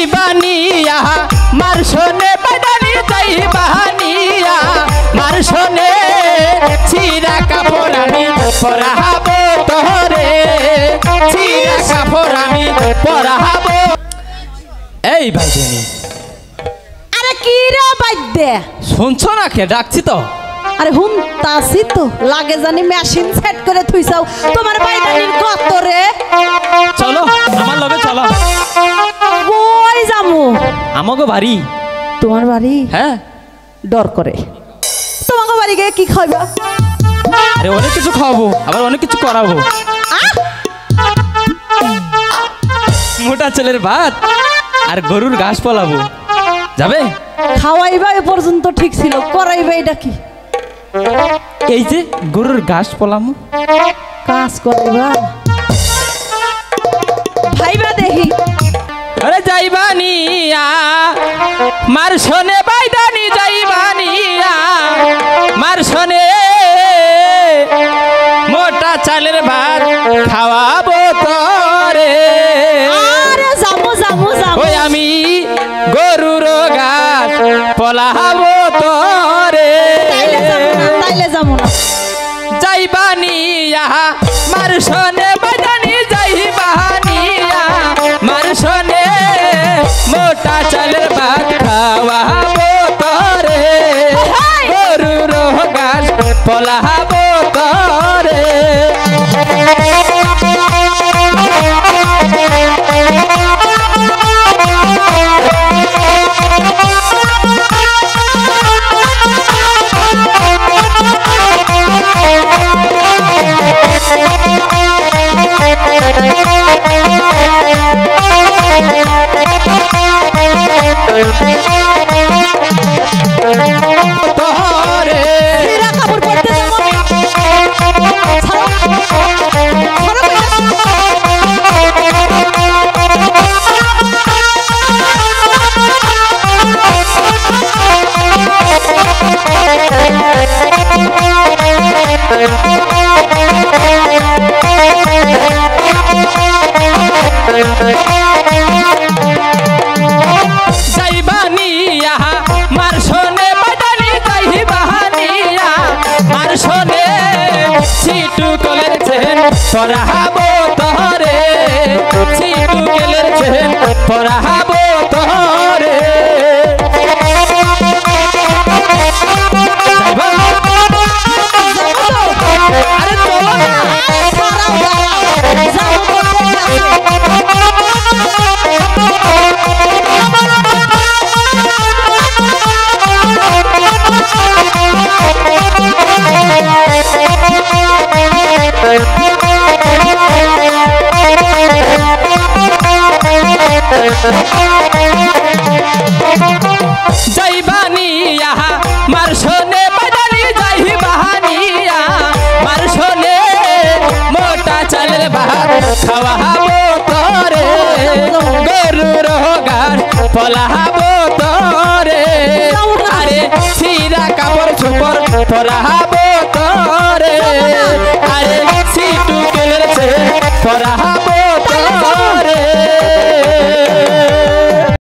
যাইবানিয়া মার শোনে বাদানি যাইবানিয়া মার শোনে চিরা কাপড় আমি পরাহাবো তোরে চিরা কাপড় আমি পরাহাবো। এই ভাইজানি আরে কি রে বাইদে শুনছো না কে ডাকছি তো? আরে হুনতাছি তো লাগে জানি মেশিন সেট করে থুইছাও তোমার বাইদানির কত রে। চলো আমার লগে চলো। কই যামু? আমাগো বাড়ি। তোমার বাড়ি? হ্যাঁ। ডর করে। তোমাকে বাড়ি গিয়ে কি খাইবা? আরে অনেক কিছু খাওয়াবো আবার অনেক কিছু করাবো। মোটা ছেলের ভাত আর গরুর ঘাস পলাবো। যাবে? খাওয়াইবা এ পর্যন্ত ঠিক ছিল, করাইবা এটা কি? এই যে গরুর ঘাস পলামো। কাজ করাইবা? ভাইবা দেখি। আরে যাইবানিয়া মার শোনে বাইদানি যাইবানিয়া মার শোনে মোটা চালের ভাত খাওয়াবো তোরে। আরে যামু যামু যামু। ওই আমি গরুর ঘাস পলাবো তোরে। তাইলে যামু না। যাইবানিয়া মার শোনে বাইদানি যাইবানিয়া মার শোনে মোটা চালের ভাত খাওয়াবো তোরে গরুর ঘাস পলাবো তোরে। যাইবানিয়া মার শোনে বাদানি যাইবানিয়া মার শোনে ছিটু কলের চেন পরাহাবো তোরে ছিটু কলের চেন পরাহাবো